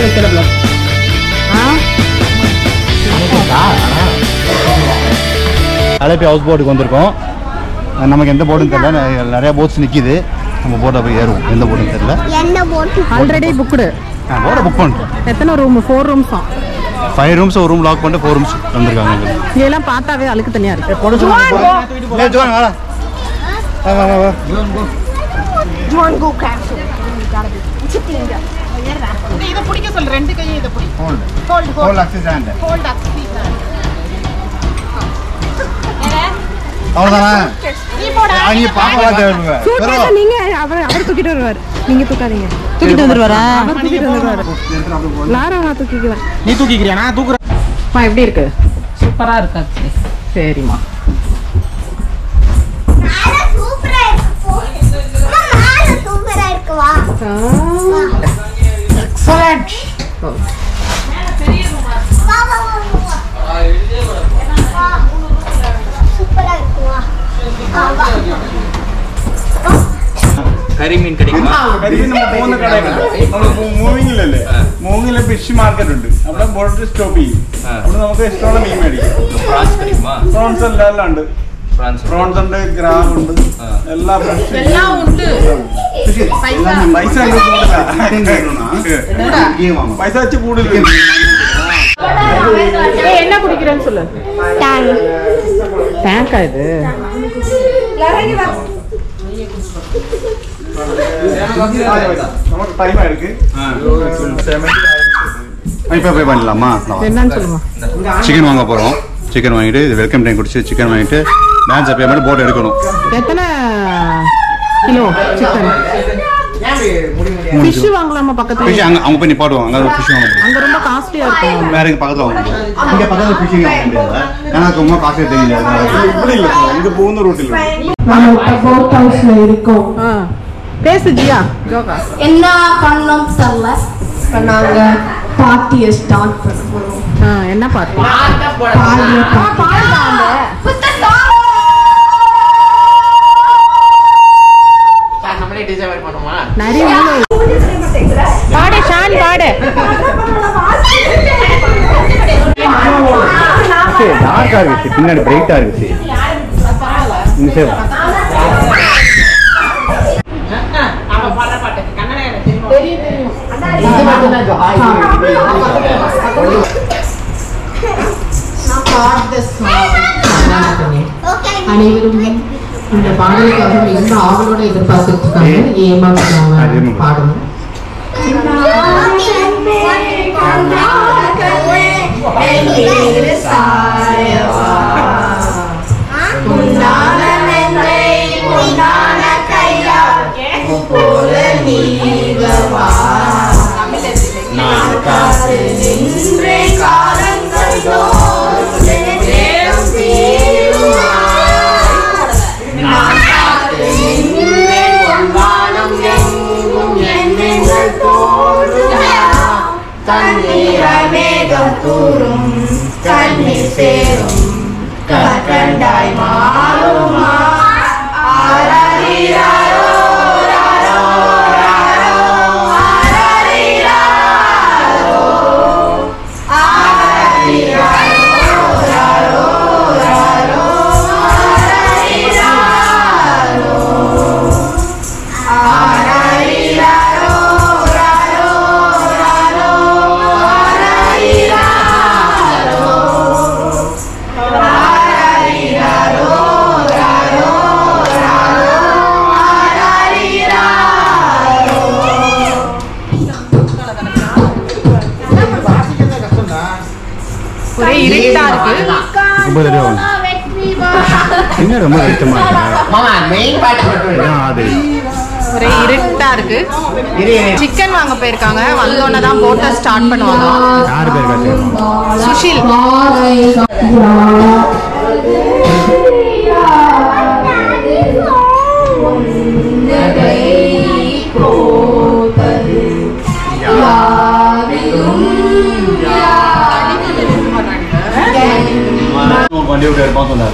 வைக்கிறதுல அலப்பி ஹவுஸ் போட்டுக்கு வந்திருக்கோம். நமக்கு எந்த போர்டுன்னு தெரியல, நிறைய போட்ஸ் நிற்கிது. நம்ம போட்டை போய் ஏறுவோம். எந்த போர்டுன்னு தெரியல. Already booked. போர்டை புக் பண்ணிட்டோம். எத்தனை ரூம்? 4 ரூம்ஸா? 5 ரூம்ஸ், ஒரு ரூம் லாக் பண்ணிட்டு 4 ரூம்ஸ் வந்திருக்காங்க. இதெல்லாம் பார்த்தாவே அழுக்கு தனியா இருக்கு. இதை பிடிக்க சொல்ல, 2 கையும் இதை பிடி. ஹோல்ட் அக்சிஸ் அவ்வளோதானா? நீங்க அவர் தூக்கிட்டு வருவார். நீங்க தூக்காதீங்க. தூக்கிட்டு வந்துருவாரா? தூக்கிட்டு வந்துருவாரு. லாரா தூக்கிக்குவேன். நீ தூக்கிக்கிறியா? நான் தூக்குறேன். எப்படி இருக்கு? சூப்பரா இருக்கா? சரிம்மா. எக்ஸலென்ட். കരിമീൻ கிடைக்குமா? കരിമീൻ நம்ம போன கடையில நம்ம മൂവിങ്ങിലല്ലേ, മൂവിങ്ങിലെ ഫിഷ് മാർക്കറ്റ് ഉണ്ട്. അവിടെ ബോട്ട് സ്റ്റോപ്പ് ചെയ്യും. അവിടെ നമുക്ക് ഇഷ്ടമുള്ള മീൻ മേടിക്കാം. ഫ്രാൻസ് கிடைக்குமா? പ്രോൺസ് എല്ലാം ഉണ്ട്. പ്രോൺസ് ഉണ്ട്, ക്രാബ് ഉണ്ട്, എല്ലാ ഫ്രഷ് எல்லாம் உண்டு. പൈസ പൈസ വെച്ച് കൂടുതൽ. என்ன குடிக்கிறேன்னு சொல்லு. டேங்கா இது? நமக்கு டைம் ஆயிருக்கு. இப்போ போய் பண்ணலாமா? என்னன்னு சொல்லுமா. சிக்கன் வாங்க போகிறோம். சிக்கன் வாங்கிட்டு இது வெல்கம் டைம் குடிச்சு சிக்கன் வாங்கிட்டு டான்ஸ் பேமெண்ட் போட்டு எடுக்கணும். எத்தனை கிலோ சிக்கன்? ஃபிஷ் வாங்கலாமா பக்கத்துல? ஃபிஷ் அவங்க போய் நிப்பாட்டுவாங்க. அங்கே ஃபிஷ் வாங்க முடியும். அங்க ரொம்ப காஸ்ட்லியா இருக்கும். வேற எங்க பக்கத்தில் வாங்க முடியாது. இங்கே பக்கத்தில் ஃபிஷிங் வாங்க முடியாது. ஏன்னா ரொம்ப காஸ்ட்லியாக தெரியல. இப்படி இல்லை, இங்கே போகுന്ന ரூட்டில் நம்ம போட் ஹவுஸ்ல இருக்கோம். பேசு ஜியா. ஜோகா என்ன பண்ணோம் தெரியல. இப்போ நாங்க பார்ட்டியை ஸ்டார்ட் பண்ண போறோம். என்ன பார்ட்டி? நம்மளே டிசைன் பண்ணுமா? நிறைய பாடு ஷான் பாடு. டார்க்கா இருக்கு, பின்னாடி பிரைட்டா இருக்கு. அனைவரும் இந்த பாடலுக்காக மிகுந்த ஆவலோட எதிர்பார்த்துட்டு இருக்காங்க. ஏமா பாடணும். கண்டாய் மாறுமா ஒரே இருட்டா இருக்கு. என்ன ரொம்ப கஷ்டமா இருக்கு. மாமா மெயின் பாட்டு மட்டும் ஒரே இருட்டா இருக்கு. சிக்கன் வாங்க போயிருக்காங்க. வந்தோடனே தான் போட்டை ஸ்டார்ட் பண்ணுவாங்க. யாரு பேர் காட்டுங்க? சுஷில். வண்டி விட்டு எடுப்பான்னு சொன்னாரு.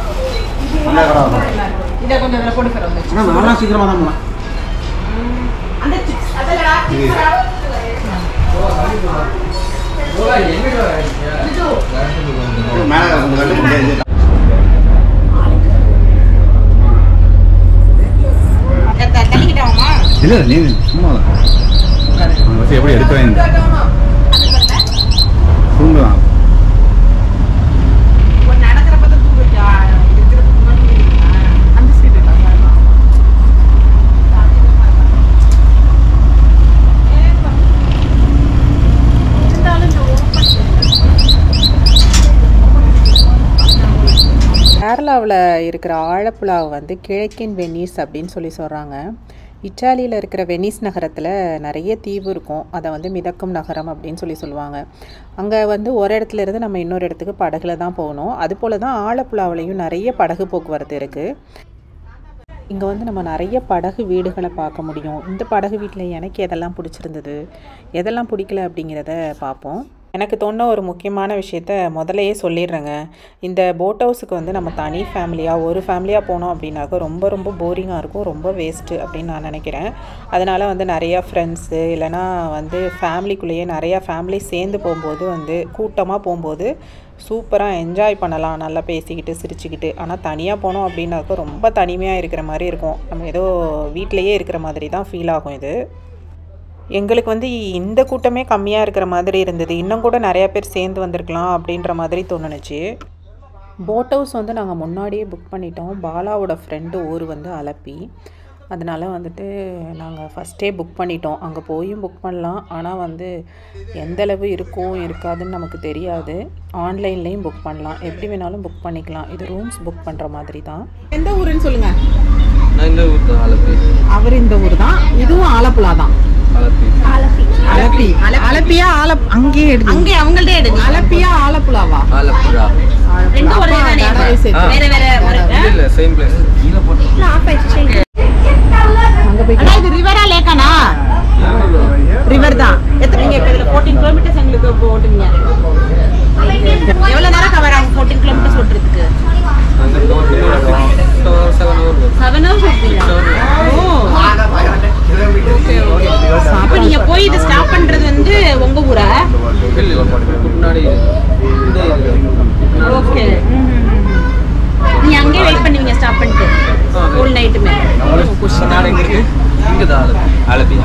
இதை கொஞ்சம் அதில் போட்டு போயிடும். ஆனால் நானும் சீக்கிரமாக தான் போனேன். இல்லை நீ சும்மா எப்படி எடுக்க வேண்டாம் தூங்கலாம். கேரளாவில் இருக்கிற ஆலப்புழாவை வந்து கிழக்கின் வெனிஸ் அப்படின்னு சொல்லி சொல்கிறாங்க. இத்தாலியில் இருக்கிற வெனிஸ் நகரத்தில் நிறைய தீவு இருக்கும். அதை வந்து மிதக்கும் நகரம் அப்படின்னு சொல்லி சொல்லுவாங்க. அங்கே வந்து ஒரு இடத்துல இருந்து நம்ம இன்னொரு இடத்துக்கு படகுல தான் போகணும். அதுபோல் தான் ஆலப்புழாவிலையும் நிறைய படகு போக்குவரத்து இருக்குது. இங்கே வந்து நம்ம நிறைய படகு வீடுகளை பார்க்க முடியும். இந்த படகு வீட்டில் எனக்கு எதெல்லாம் பிடிச்சிருந்தது, எதெல்லாம் பிடிக்கல அப்படிங்கிறத பார்ப்போம். எனக்கு தோணுன ஒரு முக்கியமான விஷயத்த முதலையே சொல்லிடுறேங்க. இந்த போட் ஹவுஸுக்கு வந்து நம்ம தனி ஃபேமிலியாக ஒரு ஃபேமிலியாக போனோம் அப்படின்னாக்கா ரொம்ப ரொம்ப போரிங்காக இருக்கும், ரொம்ப வேஸ்ட்டு அப்படின்னு நான் நினைக்கிறேன். அதனால் வந்து நிறையா ஃப்ரெண்ட்ஸு இல்லைனா வந்து ஃபேமிலிக்குள்ளேயே நிறையா ஃபேமிலி சேர்ந்து போகும்போது வந்து கூட்டமாக போகும்போது சூப்பராக என்ஜாய் பண்ணலாம், நல்லா பேசிக்கிட்டு சிரிச்சுக்கிட்டு. ஆனால் தனியாக போனோம் அப்படின்னாக்கா ரொம்ப தனிமையாக இருக்கிற மாதிரி இருக்கும். நம்ம ஏதோ வீட்டிலையே இருக்கிற மாதிரி தான் ஃபீல் ஆகும். இது எங்களுக்கு வந்து இந்த கூட்டமே கம்மியாக இருக்கிற மாதிரி இருந்தது. இன்னும் கூட நிறையா பேர் சேர்ந்து வந்திருக்கலாம் அப்படின்ற மாதிரி தோணுச்சு. போட் ஹவுஸ் வந்து நாங்கள் முன்னாடியே புக் பண்ணிட்டோம். பாலாவோட ஃப்ரெண்டு ஊர் வந்து அலப்பி. அதனால் வந்துட்டு நாங்கள் ஃபஸ்ட்டே புக் பண்ணிட்டோம். அங்கே போயும் புக் பண்ணலாம், ஆனால் வந்து எந்தளவு இருக்கும் இருக்காதுன்னு நமக்கு தெரியாது. ஆன்லைன்லேயும் புக் பண்ணலாம், எப்படி வேணாலும் புக் பண்ணிக்கலாம். இது ரூம்ஸ் புக் பண்ணுற மாதிரி தான். எந்த ஊருன்னு சொல்லுங்கள்? இந்த ஊர் தான் ஆலப்பி. அவர் இந்த ஊர் தான். இதுவும் ஆலப்புழா தான். அலப்பி அலப்பியா அங்கேயே எடுங்க, அங்கே அவங்கள்ட்ட எடுங்க. அலப்பியா ஆலப்புழாவா? ஆலப்புழா ரெண்டு ஒரே தானே? வேற வேற இல்ல சேம் பிளேஸ். கீழ போட்டு அங்க போய் அண்ணா இது ரிவரா லேக்கானா? ரிவர் தான். நீங்க இப்ப இதுல 14 கிலோமீட்டர்ஸ் உங்களுக்கு போடுங்க. எவ்வளவு நேரம் கவர் ஆகும் 14 கிலோமீட்டர்ஸ் ஓட்டுறதுக்கு? அங்க போட்டு 7 hours ஓட்டுவீங்க. அப்ப நீங்க போய் இது ஸ்டாப் பண்றது வந்து உங்க ஊரா? முன்னாடி ஓகே. நீங்க அங்கே வெயிட் பண்ணுவீங்க ஸ்டாப் பண்ணிட்டு ஹோல் நைட்டுமே? நான் எங்க இருக்கு? இங்க தான் ஆலப்பி.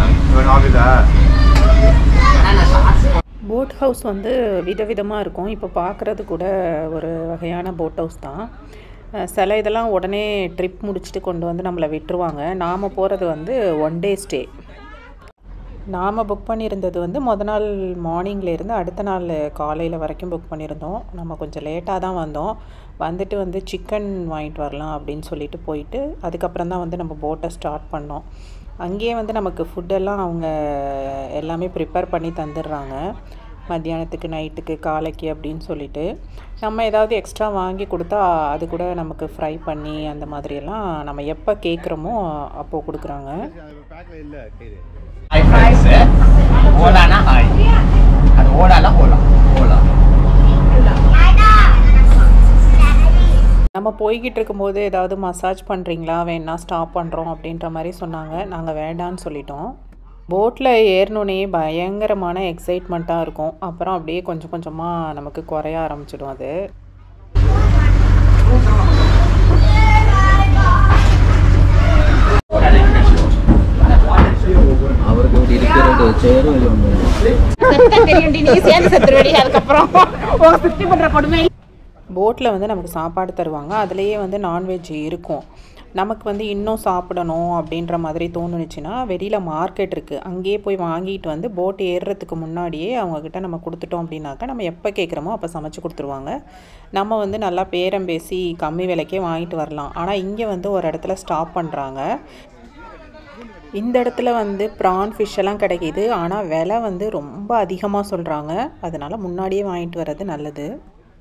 போட் ஹவுஸ் வந்து விதவிதமாக இருக்கும். இப்போ பார்க்குறது கூட ஒரு வகையான போட் ஹவுஸ் தான். சில இதெல்லாம் உடனே ட்ரிப் முடிச்சுட்டு கொண்டு வந்து நம்மளை விட்டுருவாங்க. நாம் போகிறது வந்து 1 day ஸ்டே. நாம் புக் பண்ணியிருந்தது வந்து நாள் மார்னிங்லேருந்து அடுத்த நாள் காலையில் வரைக்கும் புக் பண்ணியிருந்தோம். நம்ம கொஞ்சம் லேட்டாக தான் வந்தோம். வந்துட்டு வந்து சிக்கன் வாங்கிட்டு வரலாம் அப்படின்னு சொல்லிட்டு போயிட்டு அதுக்கப்புறம் தான் வந்து நம்ம போட்டை ஸ்டார்ட் பண்ணோம். அங்கேயே வந்து நமக்கு ஃபுட்டெல்லாம் அவங்க எல்லாமே ப்ரிப்பேர் பண்ணி தந்துடுறாங்க. மத்தியானத்துக்கு, நைட்டுக்கு, காலைக்கு அப்படின்னு சொல்லிட்டு நம்ம ஏதாவது எக்ஸ்ட்ரா வாங்கி கொடுத்தா அது கூட நமக்கு ஃப்ரை பண்ணி அந்த மாதிரியெல்லாம் நம்ம எப்போ கேட்குறோமோ அப்போது கொடுக்குறாங்க. ஓலானா ஹாய், அது ஓலானா ஓலா ஓலா. நம்ம போய்கிட்டு இருக்கும்போது ஏதாவது மசாஜ் பண்ணுறீங்களா, வேணா ஸ்டாப் பண்ணுறோம் அப்படின்ற மாதிரி சொன்னாங்க. நாங்கள் வேண்டான்னு சொல்லிட்டோம். போட்டில் ஏறினோன்னே பயங்கரமான எக்ஸைட்மெண்ட்டாக இருக்கும். அப்புறம் அப்படியே கொஞ்சம் கொஞ்சமாக நமக்கு குறைய ஆரம்பிச்சிடும். அது அவருக்கு இருக்கிற சேரும் போட்டில் வந்து நமக்கு சாப்பாடு தருவாங்க. அதுலேயே வந்து நான்வெஜ் இருக்கும். நமக்கு வந்து இன்னும் சாப்பிடணும் அப்படின்ற மாதிரி தோணுச்சுன்னா வெளியில் மார்க்கெட் இருக்குது, அங்கேயே போய் வாங்கிட்டு வந்து போட் ஏறுறதுக்கு முன்னாடியே அவங்கக்கிட்ட நம்ம கொடுத்துட்டோம் அப்படின்னாக்கா நம்ம எப்போ கேட்குறோமோ அப்போ சமைச்சு கொடுத்துருவாங்க. நம்ம வந்து நல்லா பேரம் பேசி கம்மி விலைக்கே வாங்கிட்டு வரலாம். ஆனால் இங்கே வந்து ஒரு இடத்துல ஸ்டாப் பண்ணுறாங்க. இந்த இடத்துல வந்து ப்ரான் ஃபிஷ் எல்லாம் கிடைக்கிது, ஆனால் விலை வந்து ரொம்ப அதிகமாக சொல்கிறாங்க. அதனால் முன்னாடியே வாங்கிட்டு வர்றது நல்லது.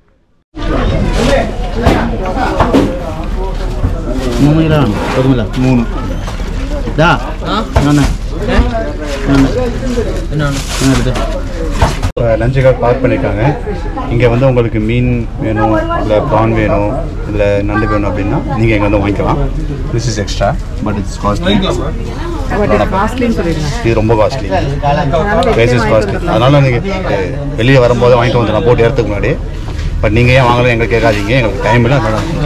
லஞ்சுக்காக பார்க் பண்ணியிருக்காங்க. இங்கே வந்து உங்களுக்கு மீன் வேணும், இல்லை ப்ரான் வேணும், இல்லை நண்டு வேணும் அப்படின்னா நீங்கள் இங்கே வந்து வாங்கிக்கலாம். This is extra but it's costly. இது ரொம்ப காஸ்ட்லி, ப்ரைஸஸ் காஸ்ட்லி. அதனால நீங்கள் வெளியே வரும்போது வாங்கிட்டு வந்து நான் போட்டு ஏறதுக்கு முன்னாடி. பட் நீங்கள் ஏன் வாங்கலாம் எங்களுக்கு கேட்காதீங்க, எங்களுக்கு டைம் இல்லை.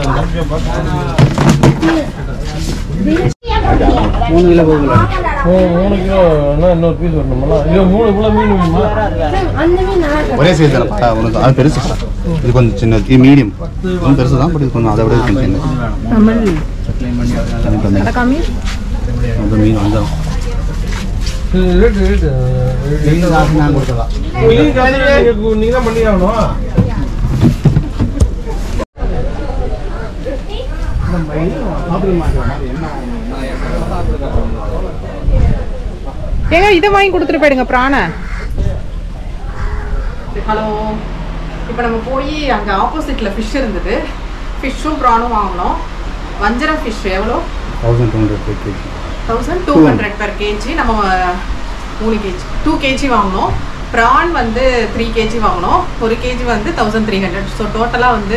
3 கிலோ போகுங்களா? 3 கிலோன்னா இன்னொரு பீஸ் வரணுமா? இல்லை 3 கிலோ மீன் வேணுமா? ஒரே சைஸ் தானே உனக்கு? அது பெருசு, இது கொஞ்சம் சின்னது. இது மீடியம், கொஞ்சம் பெருசு தான். பட் இது கொஞ்சம் அதை விட கொஞ்சம் சின்னது. அந்த மீன் வந்தால் நீங்கள் தான் பண்ணி ஆகணும். ஏங்க இதை வாங்கி கொடுத்துட்டு போயிடுங்க பிராண. ஹலோ, இப்போ நம்ம போய் அங்கே ஆப்போசிட்டில் ஃபிஷ் இருந்தது, ஃபிஷ்ஷும் ப்ரானும் வாங்கினோம். வஞ்சரம் ஃபிஷ் எவ்வளோ? 1200 per kg. 1200 per kg. நம்ம 3 kg 2 kg வாங்கினோம். ப்ரான் வந்து 3 kg வாங்கினோம். 1 kg வந்து 1300. ஸோ டோட்டலாக வந்து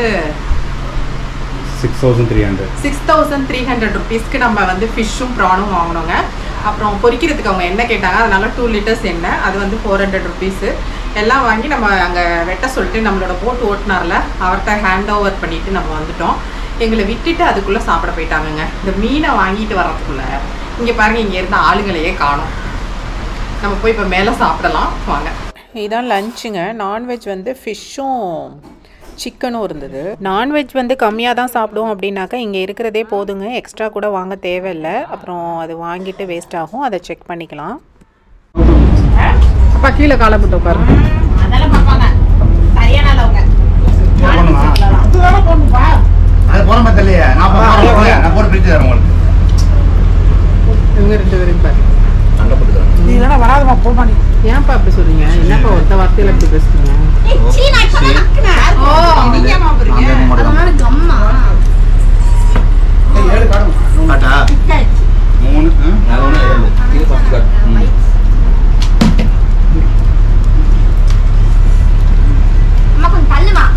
6300 ருபீஸ்க்கு நம்ம வந்து ஃபிஷ்ஷும் ப்ரானும் வாங்கினோங்க. அப்புறம் பொரிக்கிறதுக்கு அவங்க என்ன கேட்டாங்க, அதனால 2 liters எண்ணெய், அது வந்து 400 ருபீஸு. எல்லாம் வாங்கி நம்ம அங்கே வெட்ட சொல்லிட்டு நம்மளோட போட் ஓட்டுனார்ல அவர்கிட்ட ஹேண்ட் ஓவர் பண்ணிவிட்டு நம்ம வந்துட்டோம். எங்களை விட்டுட்டு அதுக்குள்ளே சாப்பிட போயிட்டாங்கங்க. இந்த மீனை வாங்கிட்டு வர்றதுக்குள்ளே இங்கே பாருங்கள், இங்கே இருந்த ஆளுங்களையே காணும். நம்ம போய் இப்போ மேலே சாப்பிடலாம் வாங்க. இதுதான் லஞ்சுங்க. நான்வெஜ் வந்து ஃபிஷ்ஷும் சிக்கனும் இருந்தது. நான்வெஜ் வந்து கம்மியாக தான் சாப்பிடுவோம் அப்படின்னாக்கா இங்கே இருக்கிறதே போதுங்க, எக்ஸ்ட்ரா கூட வாங்க தேவையில்லை. அப்புறம் அது வாங்கிட்டு வேஸ்ட் ஆகும், அதை செக் பண்ணிக்கலாம். அப்பா கீழே காலை போட்டு உட்காருங்க. அதெல்லாம் பார்ப்பாங்க சரியான அளவுங்க. அது போற மாதிரி இல்லையா? நான் போட்டு பிரிச்சு தரேன் உங்களுக்கு. இவங்க 2 பேரும் பாரு அங்கே போட்டு தரேன். நீ இதெல்லாம் வராதமா போமா. நீ ஏன்ப்பா அப்படி சொல்றீங்க? என்னப்பா ஒருத்த வார்த்தையில அப்படி பேசுறீங்க? அதனால கம்மா 7 காடும் 3 இது ஃபர்ஸ்ட் கட். அம்மா கொஞ்சம் தள்ளுமா.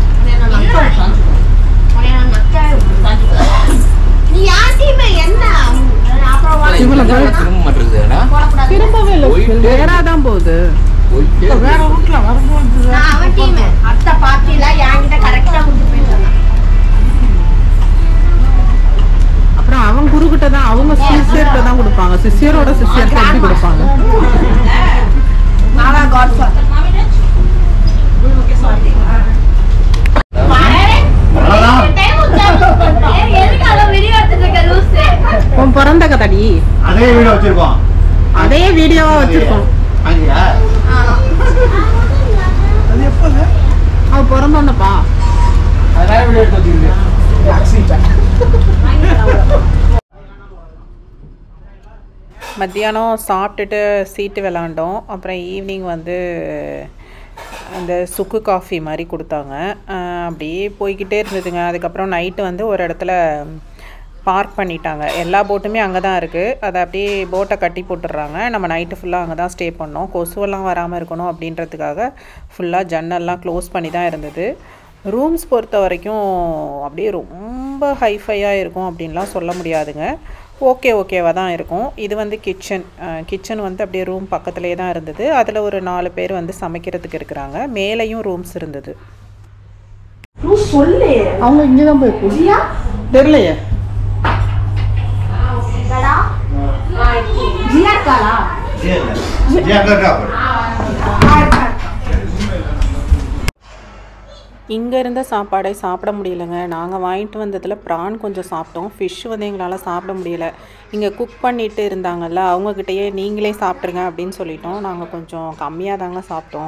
நீ யார்கிட்டயுமே என்ன திரும்ப மாட்டேங்குதுடா. திரும்பவே இல்லை, வேறாதான் போகுது. வேற ரூட்ல வரும்போது நான் அவன் டீம் அத்த பார்ட்டில என்கிட்ட கரெக்டா கொண்டு போயிட்டாங்க. அப்புறம் அவங்க குருக்கிட்ட தான், அவங்க சிஸ்டர்கிட்ட தான் கொடுப்பாங்க. சிஸ்டரோட சிஸ்டர் எப்படி கொடுப்பாங்க? நானா காட் ஃபாதர். உன் பிறந்த கதடி அதே வீடியோ வச்சிருக்கோம், அதே வீடியோவா வச்சிருக்கோம். அவ பிறந்தோன்னப்பா அதனால வீடியோ எடுத்து வச்சிருக்கேன். மத்தியானம் சாப்பிட்டுட்டு சீட்டு விளாண்டோம். அப்புறம் ஈவினிங் வந்து அந்த சுக்கு காஃபி மாதிரி கொடுத்தாங்க. அப்படியே போய்கிட்டே இருந்ததுங்க. அதுக்கப்புறம் நைட்டு வந்து ஒரு இடத்துல பார்க் பண்ணிட்டாங்க. எல்லா போட்டுமே அங்கே தான் இருக்குது. அதை அப்படியே போட்டை கட்டி போட்டுடுறாங்க. நம்ம நைட்டு ஃபுல்லாக அங்கே தான் ஸ்டே பண்ணோம். கொசுவெல்லாம் வராமல் இருக்கணும் அப்படின்றதுக்காக ஃபுல்லாக ஜன்னல்லாம் க்ளோஸ் பண்ணி தான் இருந்தது. ரூம்ஸ் பொறுத்த வரைக்கும் அப்படியே ரொம்ப ஹைஃபையாக இருக்கும் அப்படின்லாம் சொல்ல முடியாதுங்க. ஓகேவாக தான் இருக்கும். இது வந்து கிச்சன் வந்து அப்படியே ரூம் பக்கத்துலேயே தான் இருந்தது. அதில் ஒரு 4 பேர் வந்து சமைக்கிறதுக்கு இருக்கிறாங்க. மேலேயும் ரூம்ஸ் இருந்தது. சொல்லு அவங்க இங்கே தான் போய் புதியா தெரியலையே. இங்கே இருந்த சாப்பாடை சாப்பிட முடியலைங்க. நாங்கள் வாங்கிட்டு வந்ததில் ப்ரான் கொஞ்சம் சாப்பிட்டோம். ஃபிஷ் வந்து எங்களால் சாப்பிட முடியல. இங்கே குக் பண்ணிட்டு இருந்தாங்கல்ல, அவங்கக்கிட்டேயே நீங்களே சாப்பிட்ருங்க அப்படின்னு சொல்லிட்டோம். நாங்கள் கொஞ்சம் கம்மியாக தாங்க சாப்பிட்டோம்.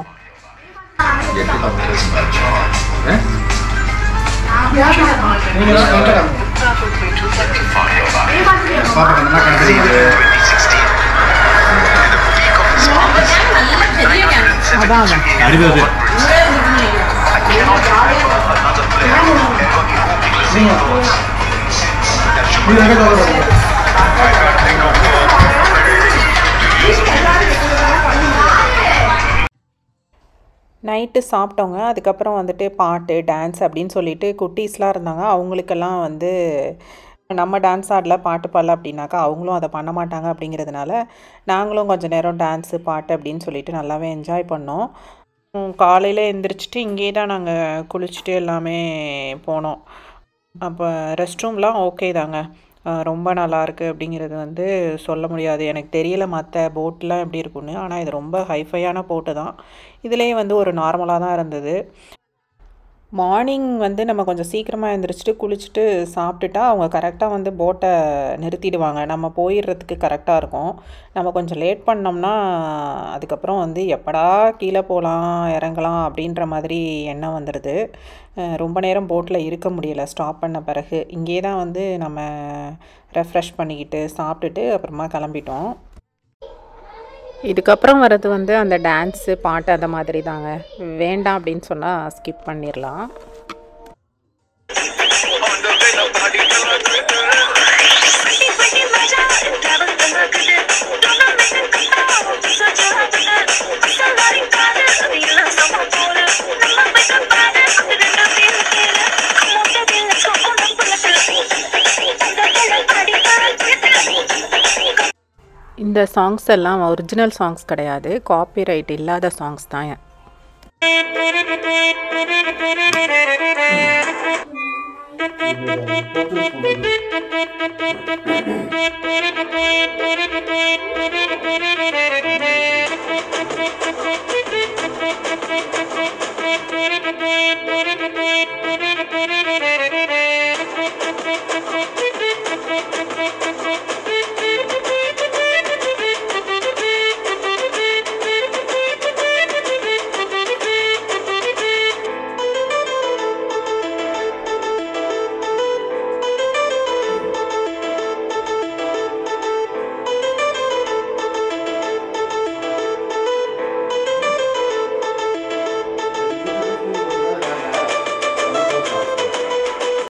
நைட்டு சாப்பிட்டோங்க. அதுக்கப்புறம் வந்துட்டு பாட்டு டான்ஸ் அப்படின்னு சொல்லிட்டு குட்டீஸ்லாம் இருந்தாங்க. அவங்களுக்கெல்லாம் வந்து நம்ம டான்ஸ் ஆடல பாட்டு பாடல அப்படின்னாக்கா அவங்களும் அதை பண்ண மாட்டாங்க. அப்படிங்கிறதுனால நாங்களும் கொஞ்சம் நேரம் டான்ஸு பாட்டு அப்படின்னு சொல்லிட்டு நல்லாவே என்ஜாய் பண்ணோம். காலையில் எழுந்திரிச்சிட்டு இங்கே தான் நாங்கள் குளிச்சுட்டு எல்லாமே போனோம். அப்போ ரெஸ்ட் ரூம்லாம் ஓகே தாங்க, ரொம்ப நல்லாயிருக்கு அப்படிங்கிறது வந்து சொல்ல முடியாது. எனக்கு தெரியல மற்ற போட்லாம் எப்படி இருக்குன்னு, ஆனால் இது ரொம்ப ஹைஃபையான போட்டு தான். இதுலேயே வந்து ஒரு நார்மலாக தான் இருந்தது. மார்னிங் வந்து நம்ம கொஞ்சம் சீக்கிரமாக எழுந்திரிச்சிட்டு குளிச்சுட்டு சாப்பிட்டுட்டா அவங்க கரெக்டாக வந்து போட்டை நிறுத்திடுவாங்க. நம்ம போயிடுறதுக்கு கரெக்டாக இருக்கும். நம்ம கொஞ்சம் லேட் பண்ணோம்னா அதுக்கப்புறம் வந்து எப்படா கீழே போகலாம் இறங்கலாம் அப்படின்ற மாதிரி எண்ணம் வந்துடுது. ரொம்ப நேரம் போட்டில் இருக்க முடியலை ஸ்டாப் பண்ண பிறகு. இங்கே தான் வந்து நம்ம ரெஃப்ரெஷ் பண்ணிக்கிட்டு சாப்பிட்டுட்டு அப்புறமா கிளம்பிட்டோம். இதுக்கப்புறம் வர்றது வந்து அந்த டான்ஸு பாட்டு அந்த மாதிரி தாங்க. வேண்டாம் அப்படின்னு சொன்னால் ஸ்கிப் பண்ணிடலாம். இந்த சாங்ஸ் எல்லாம் ஒரிஜினல் சாங்ஸ் கிடையாது, காப்பிரைட் இல்லாத சாங்ஸ் தான்.